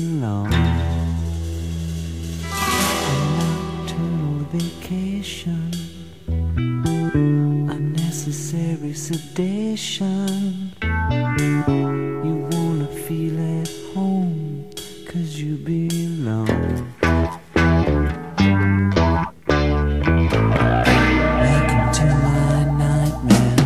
belong. A nocturnal vacation, unnecessary sedation. You wanna feel at home 'cause you belong. Welcome to my nightmare.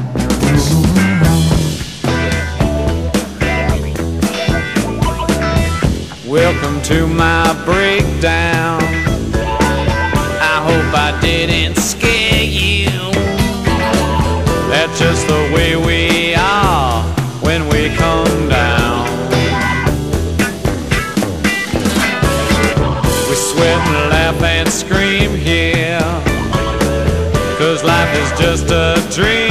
Welcome to my breakdown. I hope I didn't scare you. That's just the way we are when we come down. We sweat and laugh and scream here, 'cause life is just a dream.